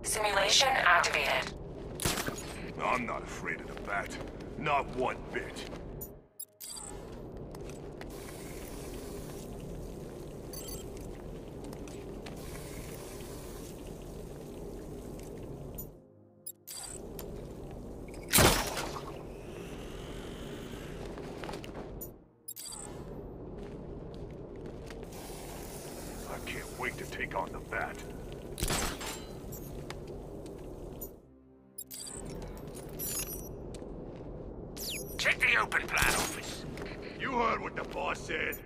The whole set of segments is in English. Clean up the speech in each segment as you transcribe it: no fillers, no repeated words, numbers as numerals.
Simulation activated. I'm not afraid of the bat. Not one bit. I can't wait to take on the bat. Check the open plan office. You heard what the boss said.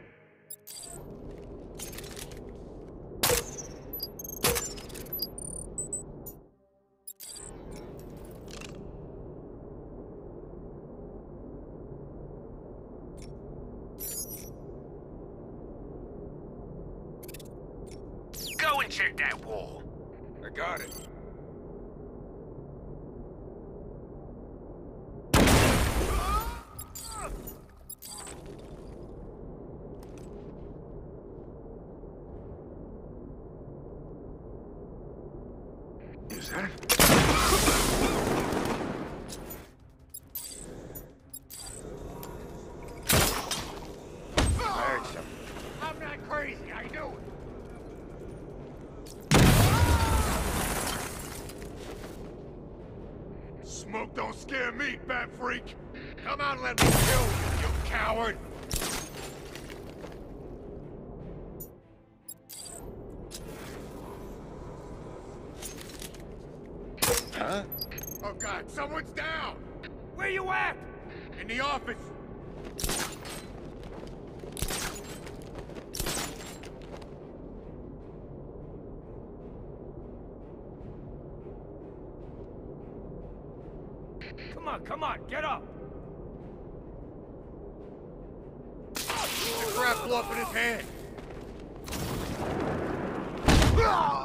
Go and check that wall. I got it. Is that? I heard something. I'm not crazy, I know it. Smoke don't scare me, bat freak. Come out and let me kill you, you coward. Huh? Oh God, someone's down! Where you at? In the office! Come on, get up! The crap blew up in his hand!